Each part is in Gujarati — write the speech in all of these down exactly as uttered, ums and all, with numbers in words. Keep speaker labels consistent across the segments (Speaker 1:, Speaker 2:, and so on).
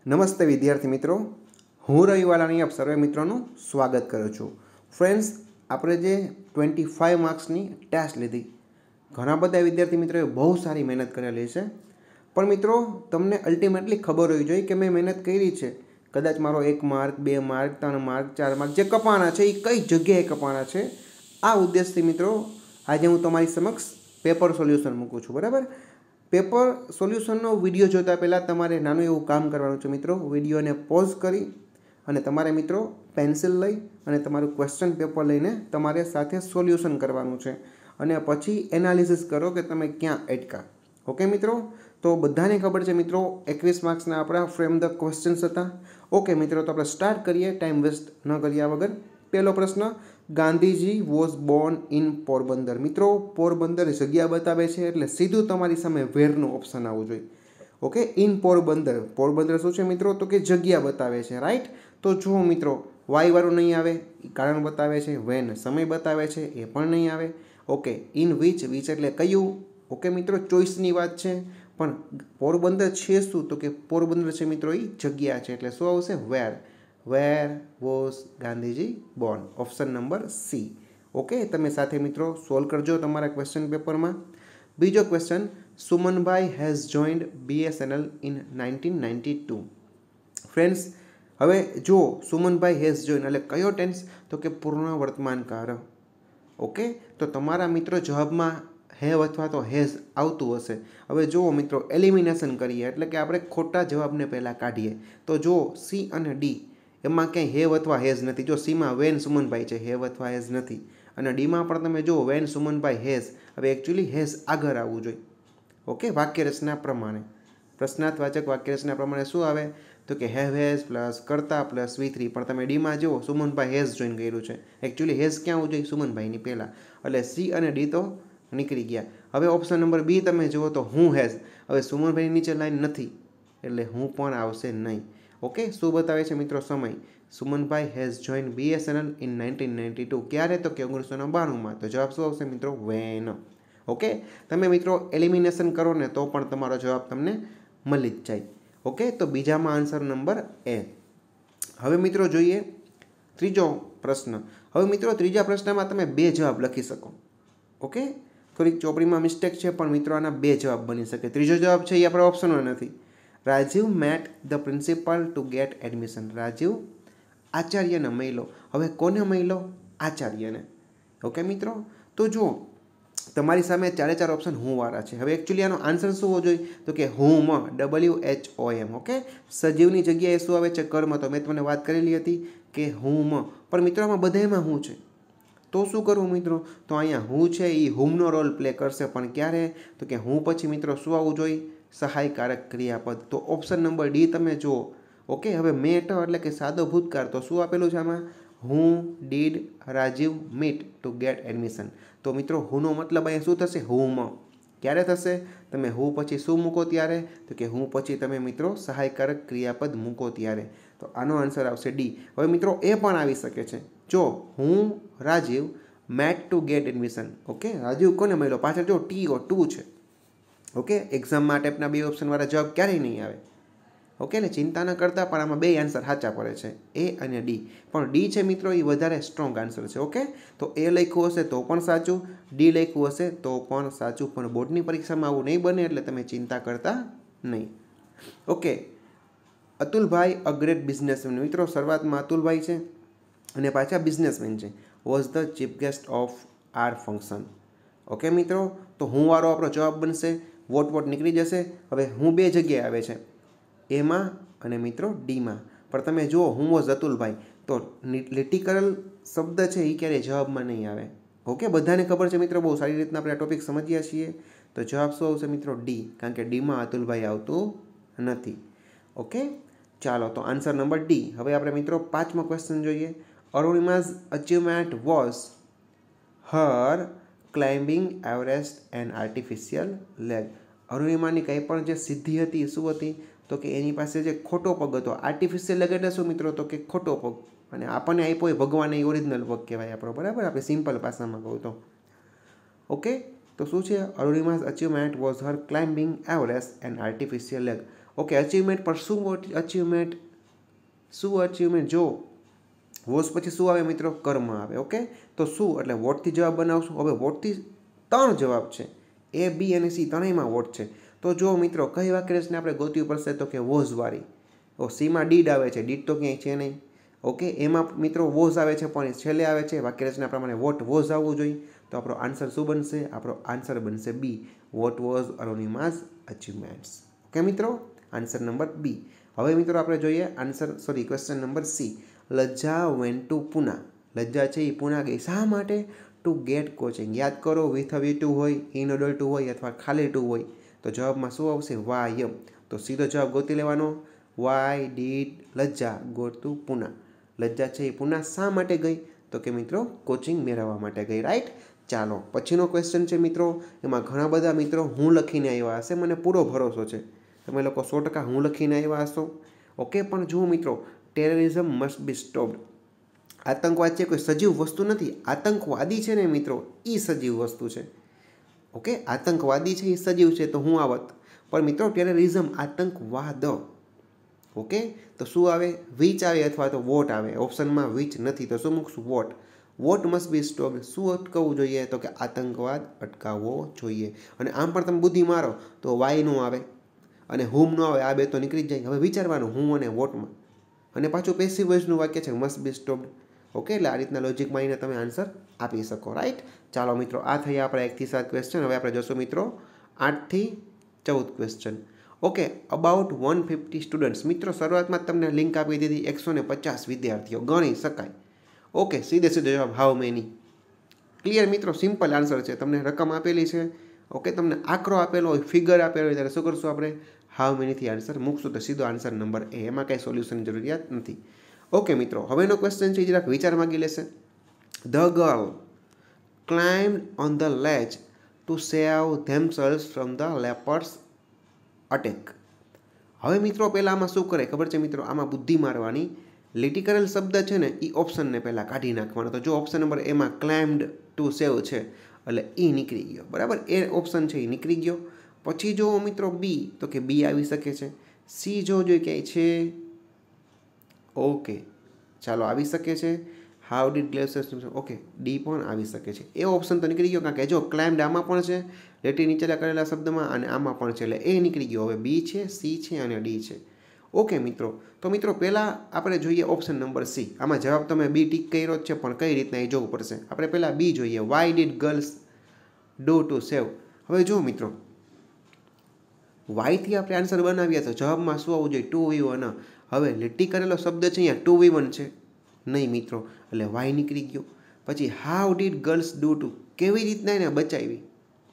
Speaker 1: નમસ્તે વિદ્યાર્થી મિત્રો, હું રવિવાલાની આપ સર્વે મિત્રોનું સ્વાગત કરું છું. ફ્રેન્ડ્સ, આપણે જે ટ્વેન્ટી ફાઇવ માર્ક્સની ટેસ્ટ લીધી, ઘણા બધા વિદ્યાર્થી મિત્રોએ બહુ સારી મહેનત કરેલી છે. પણ મિત્રો, તમને અલ્ટિમેટલી ખબર હોવી જોઈએ કે મેં મહેનત કરી છે. કદાચ મારો એક માર્ક, બે માર્ક, ત્રણ માર્ક, ચાર માર્ક જે કપાણા છે એ કઈ જગ્યાએ કપાણા છે. આ ઉદ્દેશથી મિત્રો આજે હું તમારી સમક્ષ પેપર સોલ્યુશન મૂકું છું. બરાબર, પેપર સોલ્યુશનનો વિડીયો જોતા પહેલાં તમારે નાનું એવું કામ કરવાનું છે મિત્રો. વિડીયોને પોઝ કરી અને તમારે મિત્રો પેન્સિલ લઈ અને તમારું ક્વેશ્ચન પેપર લઈને તમારે સાથે સોલ્યુશન કરવાનું છે અને પછી એનાલિસિસ કરો કે તમે ક્યાં અટકા. ઓકે મિત્રો, તો બધાને ખબર છે મિત્રો એકવીસ માર્ક્સના આપણા ફ્રેમ ધ ક્વેશ્ચન્સ હતા. ઓકે મિત્રો, તો આપણે સ્ટાર્ટ કરીએ ટાઈમ વેસ્ટ ન કર્યા વગર. પહેલો પ્રશ્ન, Gandhiji was born in Porbandar. મિત્રો, પોરબંદર જગ્યા બતાવે છે એટલે સીધું તમારી સામે વેરનું ઓપ્શન આવવું જોઈએ. Okay, in Porbandar. પોરબંદર શું છે મિત્રો? તો કે જગ્યા બતાવે છે, રાઈટ. તો જુઓ મિત્રો, વાય વાળું નહીં આવે, કારણ બતાવે છે. વેન સમય બતાવે છે, એ પણ નહીં આવે. ઓકે, ઇન વિચ, વિચ એટલે કયું. ઓકે મિત્રો, ચોઈસની વાત છે. પણ પોરબંદર છે શું? તો કે પોરબંદર છે મિત્રો એ જગ્યા છે, એટલે શું આવશે? Where. Where was Gandhiji born. Option number C. Okay, તમે સાથે મિત્રો સોલ્વ કરજો તમારા ક્વેશ્ચન પેપરમાં. બીજો question, Sumanbhai has joined BSNL in nineteen ninety two. Friends, હવે જુઓ, સુમનભાઈ હેઝ જોઈન એટલે કયો ટેન્સ? તો કે પૂર્ણ વર્તમાન કાળ. ઓકે, તો તમારા મિત્રો જવાબમાં હેવ અથવા તો હેઝ આવતું હશે. હવે જુઓ મિત્રો, એલિમિનેશન કરીએ એટલે કે આપણે ખોટા જવાબને પહેલાં કાઢીએ. તો જુઓ, સી અને ડી એમાં ક્યાંય હેવ અથવા હેઝ નથી. જો સીમાં વેન સુમનભાઈ છે, હેવ અથવા હેઝ નથી. અને ડીમાં પણ તમે જુઓ વેન સુમનભાઈ હેઝ. હવે એકચ્યુઅલી હેઝ આગળ આવવું જોઈએ. ઓકે, વાક્ય રચના પ્રમાણે, પ્રશ્નાર્થવાચક વાક્ય રચના પ્રમાણે શું આવે? તો કે હેવ હેઝ પ્લસ કરતા પ્લસ વી થ્રી. પણ તમે ડીમાં જુઓ સુમનભાઈ હેઝ જોઈન કર્યું છે. એકચ્યુઅલી હેઝ ક્યાં આવવું જોઈએ? સુમનભાઈની પહેલાં. એટલે સી અને ડી તો નીકળી ગયા. હવે ઓપ્શન નંબર બી તમે જુઓ તો હું હેઝ. હવે સુમનભાઈની નીચે લાઈન નથી એટલે હું પણ આવશે નહીં. ઓકે, શું બતાવે છે મિત્રો? સમય. Sumanbhai has join BSNL in nineteen ninety two. ક્યારે? તો કે ઓગણીસો બાણુંમાં. તો જવાબ શું આવશે મિત્રો? વેન. ઓકે, તમે મિત્રો એલિમિનેશન કરો ને તો પણ તમારો જવાબ તમને મળી જ જાય. ઓકે, તો બીજામાં આન્સર નંબર એ. હવે મિત્રો જોઈએ ત્રીજો પ્રશ્ન. હવે મિત્રો ત્રીજા પ્રશ્નમાં તમે બે જવાબ લખી શકો. ઓકે, થોડીક ચોપડીમાં મિસ્ટેક છે પણ મિત્રો આના બે જવાબ બની શકે. ત્રીજો જવાબ છે એ આપણા ઓપ્શનમાં નથી. Rajiv met the principal to get admission. Rajiv આચાર્યને મળ્યો. હવે કોને મળ્યો? આચાર્યને. ઓકે મિત્રો, તો જુઓ તમારી સામે ચારે ચાર ઓપ્શન હું વાળા છે. હવે એકચ્યુઅલી આનો આન્સર શું હોવો જોઈએ? તો કે whom, W H O M. Okay, સજીવની જગ્યાએ શું આવે છે? કર્મ. તો મેં તમને વાત કરેલી હતી કે હુમ. પણ મિત્રો આમાં બધામાં હું છે તો શું કરવું મિત્રો? તો અહીંયા હું છે એ હુમનો રોલ પ્લે કરશે. પણ ક્યારે? તો કે હું પછી મિત્રો શું આવવું જોઈએ? સહાયકારક ક્રિયાપદ. તો ઓપ્શન નંબર ડી તમે જુઓ. ઓકે, હવે મેટ એટલે કે સાદો ભૂતકાળ. તો શું આપેલું છે આમાં? Whom did Rajiv meet to get admission. તો મિત્રો હુંનો મતલબ અહીંયા શું થશે? હુમ. ક્યારે થશે? તમે હું પછી શું મૂકો ત્યારે? તો કે હું પછી તમે મિત્રો સહાયકારક ક્રિયાપદ મૂકો ત્યારે. તો આનો આન્સર આવશે ડી. હવે મિત્રો એ પણ આવી શકે છે. જો whom Rajiv met to get admission. Okay, Rajiv કોને મળ્યો? પાછળ જો ટી ઓ ટુ છે. ઓકે, એક્ઝામમાં આ ટાઈપના બે ઓપ્શનવાળા જવાબ ક્યારેય નહીં આવે. ઓકે, એટલે ચિંતા ન કરતા, પણ આમાં બે આન્સર સાચા પડે છે, એ અને ડી. પણ ડી છે મિત્રો એ વધારે સ્ટ્રોંગ આન્સર છે. ઓકે, તો એ લખ્યું હશે તો પણ સાચું, ડી લખ્યું હશે તો પણ સાચું. પણ બોર્ડની પરીક્ષામાં આવું નહીં બને એટલે તમે ચિંતા કરતા નહીં. Okay, Atulbhai a great businessman. મિત્રો શરૂઆતમાં અતુલભાઈ છે અને પાછા બિઝનેસમેન છે. Was the chief guest of our function. Okay મિત્રો, તો હું વાળો આપણો જવાબ બનશે. વોટ વોટ નીકળી જશે. હવે હું બે જગ્યાએ આવે છે, એમાં અને મિત્રો ડીમાં. પણ તમે જુઓ હું વોઝ અતુલભાઈ, તો લીટી કરેલ શબ્દ છે એ ક્યારેય જવાબમાં નહીં આવે. ઓકે, બધાને ખબર છે મિત્રો, બહુ સારી રીતના આપણે આ ટોપિક સમજ્યા છીએ. તો જવાબ શું આવશે મિત્રો? ડી. કારણ કે ડીમાં અતુલભાઈ આવતું નથી. ઓકે, ચાલો તો આન્સર નંબર ડી. હવે આપણે મિત્રો પાંચમો ક્વેશ્ચન જોઈએ. Arunima's achievement was her climbing Everest and artificial leg. અરુણિમાની કંઈ પણ જે સિદ્ધિ હતી શું હતી? તો કે એની પાસે જે ખોટો પગ હતો. આર્ટિફિશિયલ લેગ એટલે શું મિત્રો? તો કે ખોટો પગ. અને આપણને આપ્યો એ ભગવાન એ ઓરિજિનલ પગ કહેવાય આપણો. બરાબર, આપણે સિમ્પલ ભાષામાં કહું તો. ઓકે, તો શું છે? Arunima's achievement was her climbing Everest and artificial leg. Okay, achievement પણ શું અચીવમેન્ટ, શું અચીવમેન્ટ, જો વોઝ પછી શું આવે મિત્રો? કર્મ આવે. ઓકે, તો શું એટલે વોટથી જવાબ બનાવશું. હવે વોટથી ત્રણ જવાબ છે, એ બી અને સી ત્રણેયમાં વોટ છે. તો જો મિત્રો કઈ વાક્યરચના આપણે ગોતવી પડશે? તો કે વોઝ વાળી. ઓ સીમાં ડીડ આવે છે, ડીડ તો ક્યાંય છે નહીં. ઓકે, એમાં મિત્રો વોઝ આવે છે પણ છેલ્લે આવે છે. વાક્યરચના પ્રમાણે વોટ વોઝ આવવું જોઈએ. તો આપણો આન્સર શું બનશે? આપણો આન્સર બનશે B, what was Arunima's achievements. Okay મિત્રો, આન્સર નંબર બી. હવે મિત્રો આપણે જોઈએ answer sorry question number C. Lajja went to Pune. Lajja છે એ પુના ગઈ. શા માટે? To get coaching. યાદ કરો, વિથ વી ટુ હોય, ઇન ઓર્ડર ટુ હોય અથવા ખાલી ટુ હોય તો જવાબમાં શું આવશે? વાય. તો સીધો જવાબ ગોતી લેવાનો. Why did Lajja go to Pune. Lajja છે એ પુના શા માટે ગઈ? તો કે મિત્રો કોચિંગ મેળવવા માટે ગઈ. રાઈટ. ચાલો પછીનો ક્વેશ્ચન છે મિત્રો. એમાં ઘણા બધા મિત્રો હું લખીને આવ્યા હશે, મને પૂરો ભરોસો છે તમે લોકો સો ટકા હું લખીને આવ્યા હશો. ઓકે, પણ જુઓ મિત્રો, ટેરરિઝમ મસ્ટ બી સ્ટોપ્ડ. આતંકવાદ છે કોઈ સજીવ વસ્તુ નથી. આતંકવાદી છે ને મિત્રો, એ સજીવ વસ્તુ છે. ઓકે, આતંકવાદી છે એ સજીવ છે તો હું આવત, પણ મિત્રો ટેરરિઝમ આતંકવાદ. ઓકે, તો શું આવે? વીચ આવે અથવા તો વોટ આવે. ઓપ્શનમાં વીચ નથી તો શું મૂકશું? What. What must be stopped. શું અટકાવવું જોઈએ? તો કે આતંકવાદ અટકાવવો જોઈએ. અને આમ પણ તમે બુદ્ધિ મારો તો વાય નો આવે અને હુમ નો આવે, આ બે તો નીકળી જ જાય. હવે વિચારવાનું હું અને વોટમાં, અને પાછું પેસિવ વોઇસનું વાક્ય છે મસ્ટ બી સ્ટોપ્ડ. ઓકે, એટલે આ રીતના લોજિક મારીને તમે આન્સર આપી શકો. રાઈટ. ચાલો મિત્રો, આ થઈ આપણા એકથી સાત ક્વેશ્ચન. હવે આપણે જોશું મિત્રો આઠથી ચૌદ question. Okay, about one fifty students. મિત્રો શરૂઆતમાં તમને લિંક આપી દીધી, એકસો ને પચાસ વિદ્યાર્થીઓ ગણી શકાય. ઓકે, સીધે સીધો જવાબ હાઉ મેની. ક્લિયર મિત્રો, સિમ્પલ આન્સર છે. તમને રકમ આપેલી છે, ઓકે, તમને આંકડો આપેલો હોય, ફિગર આપેલો હોય, ત્યારે શું કરશું આપણે? હાઉ મેનીથી આન્સર મૂકશું તો સીધો આન્સર નંબર એ. એમાં કંઈ સોલ્યુશનની જરૂરિયાત નથી. ઓકે મિત્રો, હવેનો ક્વેશ્ચન છે જરાક વિચાર માંગી લેશે. The girl climb on the ledge to save themselves from the leopard's attack. હવે મિત્રો પહેલાં આમાં શું કરે ખબર છે મિત્રો? આમાં બુદ્ધિ મારવાની. લીટી કરેલ શબ્દ છે ને એ ઓપ્શનને પહેલાં કાઢી નાખવાનો. તો જો ઓપ્શન નંબર એમાં ક્લાઇમ્ડ ટુ સેવ છે એટલે એ નીકળી ગયો. બરાબર, એ ઓપ્શન છે એ નીકળી ગયો. પછી જો મિત્રો બી, તો કે બી આવી શકે છે. સી જો જો ક્યાંય છે, ઓકે ચાલો આવી શકે છે. How did glaciers, okay D પણ આવી શકે છે. એ ઓપ્શન તો નીકળી ગયો, કારણ કે જો ક્લાઇમ્ડ આમાં પણ છે લેટી નીચેલા કરેલા શબ્દમાં, અને આમાં પણ છે, એટલે એ નીકળી ગયો. હવે બી છે, સી છે અને ડી છે. ઓકે મિત્રો, તો મિત્રો પહેલાં આપણે જોઈએ ઓપ્શન નંબર સી. આમાં જવાબ તમે બી ટીક કર્યો જ છે, પણ કઈ રીતના એ જોવું પડશે. આપણે પહેલાં બી જોઈએ. Why did girls do to save. હવે જો મિત્રો વાયથી આપણે આન્સર બનાવીએ તો જવાબમાં શું આવવું જોઈએ? To V one. હવે લીટી કરેલો શબ્દ છે અહીંયા ટુ વી વન છે નહીં મિત્રો, એટલે વાય નીકળી ગયો. પછી how did girls do to, કેવી રીતના એને બચાવી.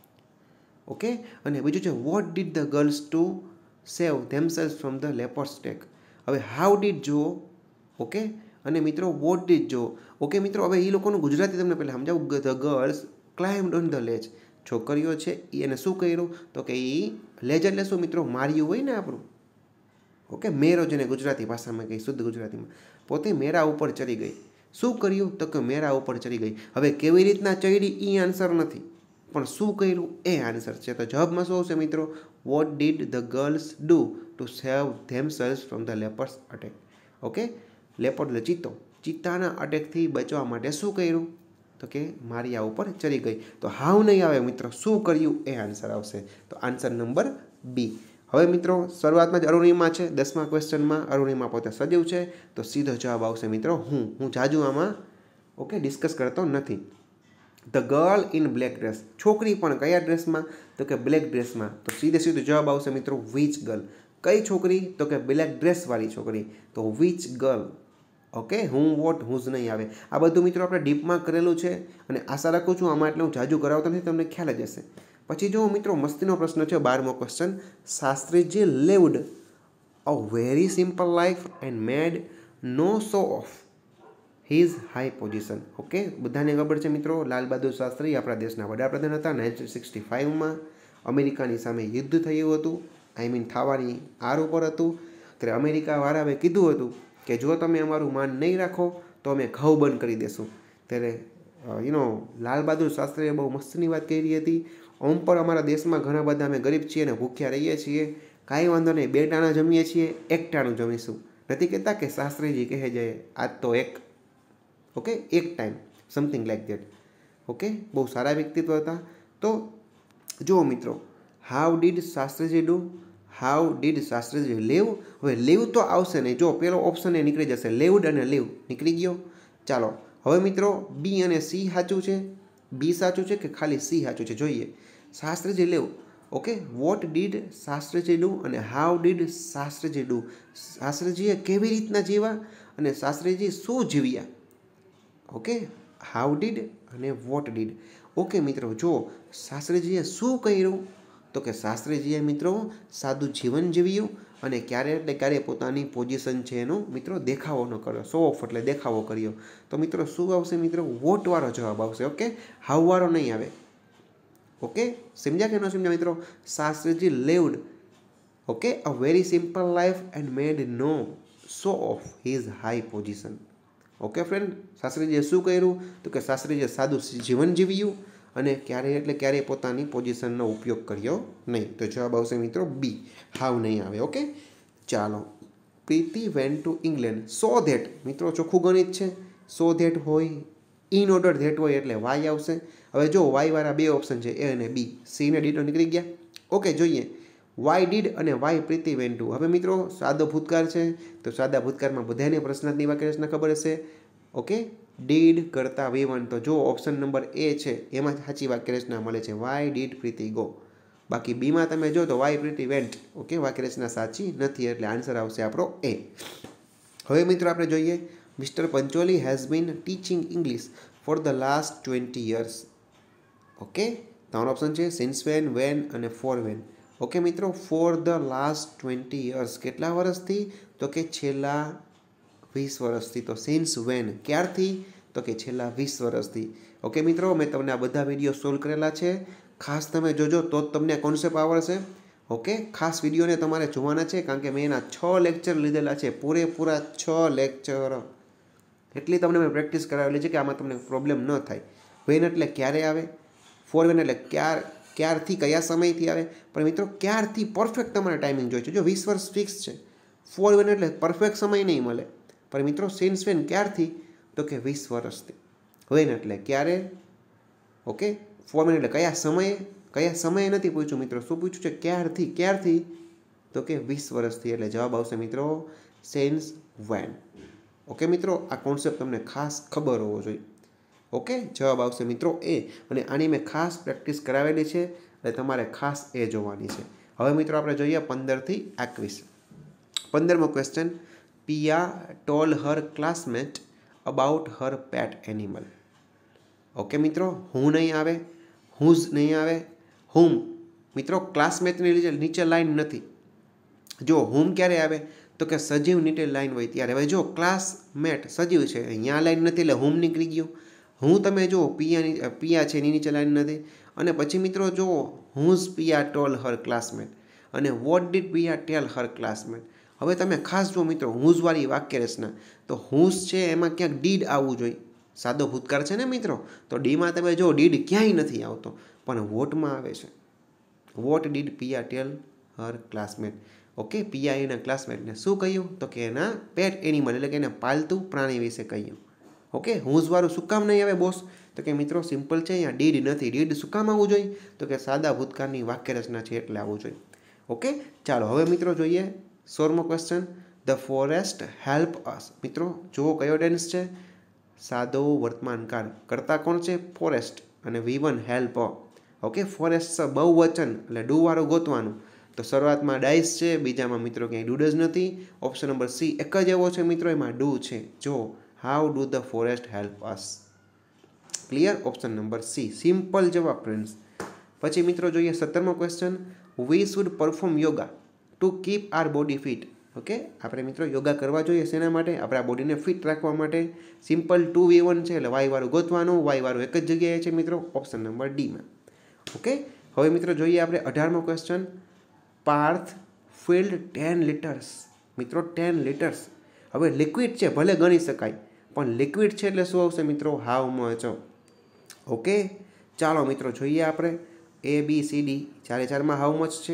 Speaker 1: ઓકે, અને બીજું છે what did the girls to save themselves from the leopard's attack. હવે હાઉ ડીડ જુઓ, ઓકે, અને મિત્રો વોટ ડીડ જુઓ. ઓકે મિત્રો, હવે એ લોકોનું ગુજરાતી તમને પહેલાં સમજાવું. The girls climbed on the ledge. છોકરીઓ છે એને શું કર્યું? તો કે એ લેજ એટલે શું મિત્રો? માર્યું હોય ને આપણું. ઓકે, મેરો જેને ગુજરાતી ભાષામાં કહી, શુદ્ધ ગુજરાતીમાં, પોતે મેરા ઉપર ચડી ગઈ. શું કર્યું? તો કે મેરા ઉપર ચડી ગઈ. હવે કેવી રીતના ચડી એ આન્સર નથી, પણ શું કર્યું એ આન્સર છે. તો જવાબમાં શું આવશે મિત્રો? What did the girls do to save themselves from the leopard's attack. Okay, leopard એટલે ચિત્તો, ચિત્તાના અટેકથી બચવા માટે શું કર્યું? તો કે મારિયા ઉપર ચડી ગઈ. તો હાવ નહીં આવે મિત્રો, શું કર્યું એ આન્સર આવશે. તો આન્સર નંબર બી. હવે મિત્રો શરૂઆતમાં જ અરુણિમા છે. દસમા ક્વેશ્ચનમાં અરુણિમા પોતે સજીવ છે, તો સીધો જવાબ આવશે મિત્રો હું. હું જાજુ આમાં ઓકે ડિસ્કસ કરતો નથી. The girl in black dress. છોકરી પણ કયા ડ્રેસમાં? તો કે બ્લેક ડ્રેસમાં. તો સીધે સીધો જવાબ આવશે મિત્રો વિચ ગર્લ. કઈ છોકરી? તો કે બ્લેક ડ્રેસવાળી છોકરી. તો વિચ ગર્લ. ઓકે, હું વોટ હું જ નહીં આવે. આ બધું મિત્રો આપણે ડીપમાં કરેલું છે, અને આશા રાખું છું આમાં એટલે હું જાજુ કરાવતો નથી, તમને ખ્યાલ જ હશે. પછી જો મિત્રો મસ્તીનો પ્રશ્ન છે બારમો question. Shastriji lived a very simple life and made no show of his high position. Okay, બધાને ખબર છે મિત્રો લાલ બહાદુર શાસ્ત્રી આપણા દેશના વડાપ્રધાન હતા. નાઇન્ટીન સિક્સટી ફાઇવમાં અમેરિકાની સામે યુદ્ધ થયું હતું, આઈ મીન થવાની આર ઉપર હતું. ત્યારે અમેરિકા વાળાએ કીધું હતું કે જો તમે અમારું માન નહીં રાખો તો અમે ઘઉં બંધ કરી દેશું. ત્યારે યુ નો લાલ બહાદુર શાસ્ત્રીએ બહુ મસ્તની વાત કરી હતી. ઓમ પણ અમારા દેશમાં ઘણા બધા અમે ગરીબ છીએ અને ભૂખ્યા રહીએ છીએ, કાંઈ વાંધો નહીં, બે ટાણા જમીએ છીએ, એક ટાણું જમીશું. નથી કહેતા કે શાસ્ત્રીજી કહે છે આજ તો એક, ઓકે, એક time, something like that. Okay, બહુ સારા વ્યક્તિત્વ હતા. તો જુઓ મિત્રો, how did Shastriji do, how did Shastriji live. હવે લીવ તો આવશે નહીં, જો પેલો ઓપ્શન એ નીકળી જશે, લીવડ અને લીવ નીકળી ગયો. ચાલો હવે મિત્રો, બી અને સી સાચું છે, બી સાચું છે કે ખાલી સી સાચું છે જોઈએ. Shastriji live, okay, what did Shastriji do અને હાઉ ડીડ શાસ્ત્રીજી ડુ. શાસ્ત્રીજીએ કેવી રીતના જીવ્યા અને શાસ્ત્રીજી શું જીવ્યા. ઓકે, હાઉ ડીડ અને વોટ ડીડ. ઓકે મિત્રો, જો શાસ્ત્રીજીએ શું કર્યું તો કે શાસ્ત્રીજીએ મિત્રો સાદું જીવન જીવ્યું અને ક્યારે એટલે ક્યારે પોતાની પોઝિશન છે એનો મિત્રો દેખાવો ન કર્યો, શો ઓફ એટલે દેખાવો કર્યો. તો મિત્રો શું આવશે મિત્રો? વોટવાળો જવાબ આવશે. ઓકે, હાઉવાળો નહીં આવે. ઓકે, સમજ્યા કે ન સમજ્યા મિત્રો? Shastriji lived, okay, a very simple life and made no show of his high position. Okay friend, શાસ્ત્રીજીએ શું કર્યું તો કે શાસ્ત્રીજીએ સાદું જીવન જીવ્યું અને ક્યારે એટલે ક્યારેય પોતાની પોઝિશનનો ઉપયોગ કર્યો નહીં. તો જવાબ આવશે મિત્રો બી, હાવ નહીં આવે. ઓકે, ચાલો. Priti went to England so that. મિત્રો ચોખ્ખું ગણિત છે, સો ધેટ હોય, ઇન ઓર્ડર ધેટ હોય એટલે વાય આવશે. હવે જો વાયવાળા બે ઓપ્શન છે, એ અને બી. સી ને ડી તો નીકળી ગયા. ઓકે, જોઈએ વાય ડીડ અને વાય પ્રીતિ વેન્ટ ટુ. હવે મિત્રો સાદો ભૂતકાળ છે, તો સાદા ભૂતકાળમાં બધાને પ્રશ્નાર્થની વાક્યરચના ખબર હશે. ઓકે, ડીડ કરતાં વી વન. તો જો ઓપ્શન નંબર એ છે એમાં સાચી વાક્યરચના મળે છે, વાય ડીડ પ્રીતિ ગો. બાકી બીમાં તમે જો તો વાય પ્રીતિ વેન્ટ. ઓકે, વાક્યરચના સાચી નથી એટલે આન્સર આવશે આપણો એ. હવે મિત્રો આપણે જોઈએ, mister Pancholi has been teaching English for the last twenty years. Okay, ત્રણ ઓપ્શન છે, સિન્સ વેન, વેન અને ફોર વેન. ઓકે મિત્રો, for the last twenty years કેટલા વર્ષથી તો કે છેલ્લા વીસ વર્ષથી. તો સિન્સ વેન ક્યારથી તો કે છેલ્લા વીસ વર્ષથી. ઓકે મિત્રો, મેં તમને આ બધા વિડીયો સોલ્વ કરેલા છે, ખાસ તમે જોજો તો જ તમને કોન્સેપ્ટ આવડશે. ઓકે, ખાસ વિડીયોને તમારે જોવાના છે કારણ કે મેં એના છ લેક્ચર લીધેલા છે, પૂરેપૂરા છ લેક્ચર. એટલી તમને મેં પ્રેક્ટિસ કરાવેલી છે કે આમાં તમને પ્રોબ્લેમ ન થાય. વેન એટલે ક્યારે આવે, ફોર વેન એટલે ક્યાર ક્યારથી કયા સમયથી આવે. પણ મિત્રો ક્યારથી પરફેક્ટ તમારે ટાઈમિંગ જોઈએ છે. જો વીસ વર્ષ ફિક્સ છે, ફોર વેન એટલે પરફેક્ટ સમય નહીં મળે. પણ મિત્રો સિન્સ વેન ક્યારથી તો કે વીસ વર્ષથી. વેન એટલે ક્યારે, ઓકે, ફોર વેન એટલે કયા સમયે, કયા સમયે નથી પૂછ્યું મિત્રો, શું પૂછ્યું છે? ક્યારથી. ક્યારથી તો કે વીસ વર્ષથી. એટલે જવાબ આવશે મિત્રો સિન્સ વેન. ઓકે મિત્રો, આ કોન્સેપ્ટ તમને ખાસ ખબર હોવો જોઈએ. ઓકે, જવાબ આવશે મિત્રો એ. અને આની મેં ખાસ પ્રેક્ટિસ કરાવેલી છે એટલે તમારે ખાસ એ જોવાની છે. હવે મિત્રો આપણે જોઈએ પંદરથી એકવીસ. પંદરમો question, Piya told her classmate about her pet animal. Okay મિત્રો, હું નહીં આવે, હું જ નહીં આવે. હુમ મિત્રો ક્લાસમેટની નીચે નીચે લાઈન નથી. જો હુમ ક્યારે આવે તો કે સજીવ નીચે લાઈન હોય ત્યારે. હવે જો ક્લાસમેટ સજીવ છે, અહીંયા લાઈન નથી એટલે હુમ નીકળી ગયું. હું તમે જુઓ પિયાની પિયા છે એની નીચે લાઈન નથી. અને પછી મિત્રો જુઓ whose Piya told her classmate અને what did Piya tell her classmate. હવે તમે ખાસ જુઓ મિત્રો હુઝવાળી વાક્ય રચના, તો હુઝ છે એમાં ક્યાંક ડીડ આવવું જોઈએ. સાદો ભૂતકાળ છે ને મિત્રો, તો ડીમાં તમે જો ડીડ ક્યાંય નથી આવતો, પણ વોટમાં આવે છે. What did Piya tell her classmate. Okay, Piya એના ક્લાસમેટને શું કહ્યું તો કે એના પેટ એનિમલ એટલે કે એના પાલતુ પ્રાણી વિશે કહ્યું. ઓકે, હુંઝવાળું શું કામ નહીં આવે બોસ તો કે મિત્રો સિમ્પલ છે, અહીંયા ડીડ નથી. ડીડ શું કામ આવવું જોઈએ તો કે સાદા ભૂતકાળની વાક્ય રચના છે એટલે આવવું જોઈએ. ઓકે, ચાલો હવે મિત્રો જોઈએ સોળમો question, the forest help us. મિત્રો જુઓ કયો ટેન્સ છે, સાદો વર્તમાનકાળ. કરતા કોણ છે? ફોરેસ્ટ. અને we one help. Okay, forest બહુવચન એટલે ડુ વાળું ગોતવાનું. તો શરૂઆતમાં ડાઈસ છે, બીજામાં મિત્રો ક્યાંય ડુ જ નથી. ઓપ્શન નંબર સી એક જ એવો છે મિત્રો, એમાં ડુ છે. જો how do the forest help us. Clear? Option number C simple જવાબ ફ્રેન્ડ્સ. પછી મિત્રો જોઈએ સત્તરમો question, we should perform yoga to keep our body fit. Okay, આપણે મિત્રો યોગા કરવા જોઈએ શેના માટે? આપણા બોડીને ફિટ રાખવા માટે. સિમ્પલ ટુ વી વન છે એટલે વાય વાળું ગોતવાનું. વાય વાળું એક જ જગ્યાએ છે મિત્રો, ઓપ્શન નંબર ડીમાં. ઓકે, હવે મિત્રો જોઈએ આપણે અઢારમો question, Parth filled ten litres. મિત્રો ટેન લીટર્સ. હવે લિક્વિડ છે ભલે ગણી શકાય, પણ લિક્વિડ છે એટલે શું આવશે મિત્રો? How much. ઓકે, ચાલો મિત્રો જોઈએ આપણે એ બી સી ડી ચારે ચારમાં હાઉ મચ છે.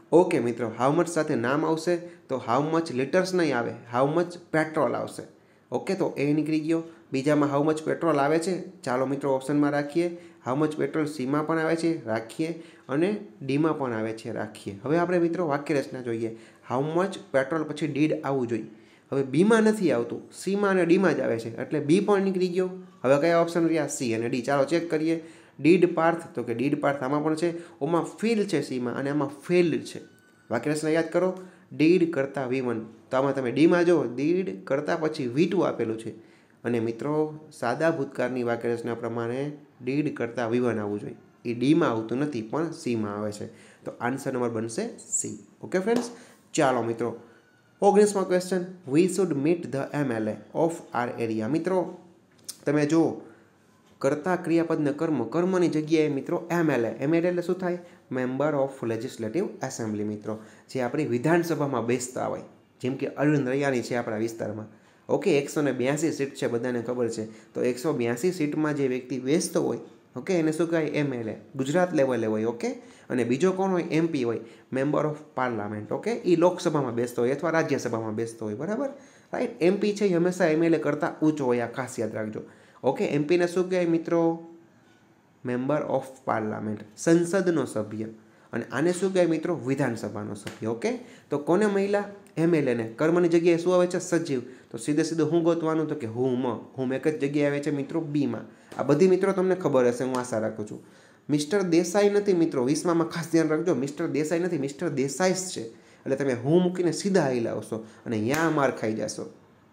Speaker 1: ઓકે મિત્રો, હાઉ મચ સાથે નામ આવશે તો હાઉ મચ લીટર્સ નહીં આવે, હાઉ મચ પેટ્રોલ આવશે. ઓકે, તો એ નીકળી ગયો. બીજામાં હાઉ મચ પેટ્રોલ આવે છે, ચાલો મિત્રો ઓપ્શનમાં રાખીએ. હાઉ મચ પેટ્રોલ સીમાં પણ આવે છે, રાખીએ. અને ડીમાં પણ આવે છે, રાખીએ. હવે આપણે મિત્રો વાક્ય રચના જોઈએ. હાઉ મચ પેટ્રોલ પછી ડીડ આવવું જોઈએ. હવે બીમાં નથી આવતું, સીમાં અને ડીમાં જ આવે છે, એટલે બી પણ નીકળી ગયો. હવે કયા ઓપ્શન રહ્યા? સી અને ડી. ચાલો ચેક કરીએ. ડીડ પાર્થ, તો કે ડીડ પાર્થ આમાં પણ છે, ઓમાં ફીલ છે સીમાં અને આમાં ફેલ્ડ છે. વાક્ય રચના યાદ કરો. ડીડ કરતાં વી વન, તો આમાં તમે ડીમાં જો ડીડ કરતાં પછી વી ટુ આપેલું છે. અને મિત્રો સાદા ભૂતકાળની વાક્ય રચના પ્રમાણે ડીડ કરતાં વી વન આવવું જોઈએ. એ ડીમાં આવતું નથી પણ સીમાં આવે છે. તો આન્સર નંબર બનશે સી. ઓકે ફ્રેન્ડ્સ, ચાલો મિત્રો ઓગણીસમો question. We should meet the MLA of our area. મિત્રો તમે જુઓ, કરતા ક્રિયાપદને કર્મ, કર્મની જગ્યાએ મિત્રો એમએલએ. એમએલએ એટલે શું થાય? Member of legislative assembly. મિત્રો જે આપણી વિધાનસભામાં બેસતા હોય, જેમ કે અરવિંદ રૈયાની છે આપણા વિસ્તારમાં. ઓકે, એકસો ને બ્યાસી સીટ છે, બધાને ખબર છે. તો એકસો બ્યાસી સીટમાં જે વ્યક્તિ બેસતો હોય, ઓકે, એને શું કહેવાય? એમએલએ. ગુજરાત લેવલે હોય. ઓકે, અને બીજો કોણ હોય? એમપી હોય, મેમ્બર ઓફ પાર્લામેન્ટ. ઓકે, એ લોકસભામાં બેસતો હોય અથવા રાજ્યસભામાં બેસતો હોય. બરાબર, રાઈટ. એમપી છે એ હંમેશા એમએલએ કરતાં ઊંચો હોય, આ ખાસ યાદ રાખજો. ઓકે, એમપીને શું કહેવાય મિત્રો? મેમ્બર ઓફ પાર્લામેન્ટ, સંસદનો સભ્ય. અને આને શું કહેવાય મિત્રો? વિધાનસભાનો સભ્ય. ઓકે, તો કોને મહિલા? એમએલએને. કર્મની જગ્યાએ શું આવે છે? સજીવ. તો સીધે સીધું હું ગોતવાનું? તો કે હુમ. હુમ એક જ જગ્યાએ આવે છે મિત્રો, બીમાં. આ બધી મિત્રો તમને ખબર હશે, હું આશા રાખું છું. મિસ્ટર દેસાઈ નથી મિત્રો, વીસમાં ખાસ ધ્યાન રાખજો. મિસ્ટર દેસાઈ નથી, મિસ્ટર દેસાઈસ છે. એટલે તમે હું મૂકીને સીધા આવી લાવશો અને ત્યાં માર ખાઈ જશો.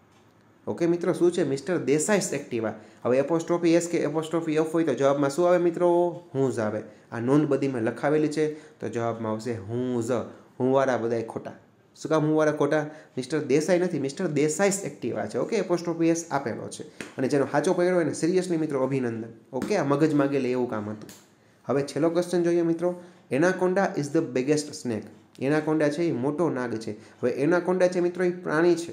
Speaker 1: ઓકે મિત્રો, શું છે? Mister Desai's Activa. હવે એપોસ્ટ્રોફી એસ કે એપોસ્ટ્રોફી એફ હોય તો જવાબમાં શું આવે મિત્રો? હું જ આવે. આ નોંધ બધી મેં લખાવેલી છે, તો જવાબમાં આવશે હું જ. હુંવાળા બધાય ખોટા. શું કામ હુંવાળા ખોટા? મિસ્ટર દેસાઈ નથી, મિસ્ટર દેસાઈસ એક્ટિવા છે. ઓકે, એપોસ્ટ્રોફી એસ આપેલો છે. અને જેનો સાચો પડ્યો હોય ને સિરિયસલી મિત્રો અભિનંદન. ઓકે, આ મગજ માગે લે એવું કામ હતું. હવે છેલ્લો ક્વેશ્ચન જોઈએ મિત્રો. Anaconda is the biggest snake. Anaconda છે એ મોટો નાગ છે. હવે એનાકોન્ડા છે મિત્રો એ પ્રાણી છે.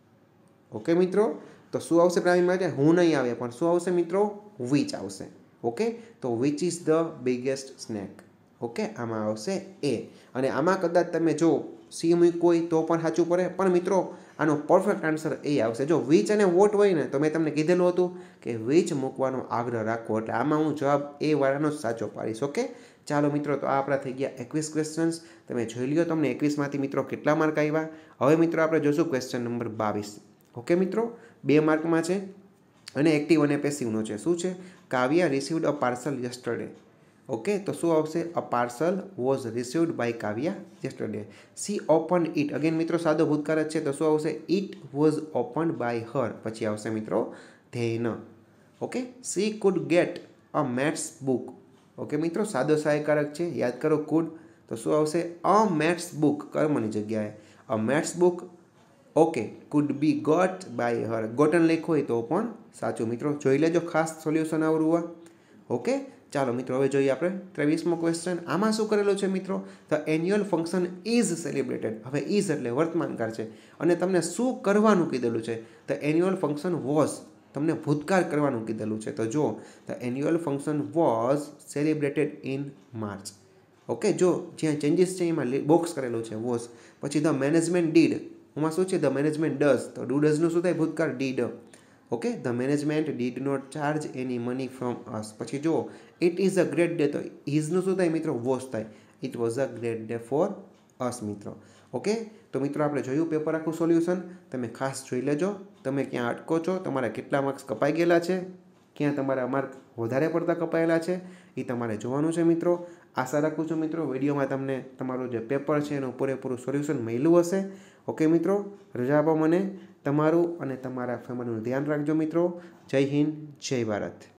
Speaker 1: ઓકે મિત્રો, તો શું આવશે પ્રાણી માટે? હું નહીં આવે, પણ શું આવશે મિત્રો? વિચ આવશે. ઓકે, તો which is the biggest snake. Okay, આમાં આવશે એ. અને આમાં કદાચ તમે જો સી મૂક હોય તો પણ સાચું પડે, પણ મિત્રો આનો પરફેક્ટ આન્સર એ આવશે. જો વિચ અને વોટ હોય ને, તો મેં તમને કીધેલું હતું કે વિચ મૂકવાનો આગ્રહ રાખવો, એટલે આમાં હું જવાબ એ વાળાનો જ સાચો પાડીશ. ઓકે, ચાલો મિત્રો, તો આ આપણા થઈ ગયા એકવીસ ક્વેશ્ચન્સ. તમે જોઈ લ્યો તમને એકવીસમાંથી મિત્રો કેટલા માર્ક આવ્યા. હવે મિત્રો આપણે જોશું ક્વેશ્ચન નંબર બાવીસ. ઓકે મિત્રો, બે માર્કમાં છે અને એક્ટિવ અને પેસિવનો છે. શું છે? Kavya received a parcel yesterday. Okay, તો શું આવશે? A parcel was received by Kavya yesterday. She open it. Again મિત્રો સાદો ભૂતકાળ જ છે, તો શું આવશે? It was opened by her. પછી આવશે મિત્રો then. Okay, she could get a maths book. Okay મિત્રો, સાદો સહાયકારક છે, યાદ કરો કુડ. તો શું આવશે? અ મેથ્સ બુક, કર્મની જગ્યાએ a maths book. Okay, could be got by her. Gotten લખ્યું હોય તો પણ સાચું. મિત્રો જોઈ લેજો, ખાસ સોલ્યુશન આવરું હોય. ઓકે, ચાલો મિત્રો હવે જોઈએ આપણે ત્રેવીસમો ક્વેશ્ચન. આમાં શું કરેલું છે મિત્રો? The annual function is celebrated. હવે ઇઝ એટલે વર્તમાનકાળ છે અને તમને શું કરવાનું કીધેલું છે? ધ એન્યુઅલ ફંક્શન વોઝ, તમને ભૂતકાળ કરવાનું કીધેલું છે. તો જો the annual function was celebrated in March. Okay, જો જ્યાં ચેન્જીસ છે એમાં બોક્સ કરેલું છે વોઝ. પછી ધ મેનેજમેન્ટ ડીડ, એમાં શું છે? The management does. તો ડુ ડઝનું શું થાય? ભૂતકાળ did. Okay, the management did not charge any money from us. પછી જો it is a great day, તો ઇઝનું શું થાય મિત્રો? વોઝ થાય. It was a great day for us મિત્રો. ઓકે, તો મિત્રો આપણે જોયું પેપર આખું સોલ્યુશન. તમે ખાસ જોઈ લેજો તમે ક્યાં અટકો છો, તમારા કેટલા માર્ક્સ કપાઈ ગયેલા છે, ક્યાં તમારા માર્ક વધારે પડતા કપાયેલા છે, એ તમારે જોવાનું છે મિત્રો. આશા રાખું છું મિત્રો વિડીયોમાં તમને તમારું જે પેપર છે એનું પૂરેપૂરું સોલ્યુશન મળ્યું હશે. ઓકે મિત્રો, રજા આપો મને. તમારું અને તમારા ફેમિલીનું ધ્યાન રાખજો મિત્રો. જય હિન્દ, જય ભારત.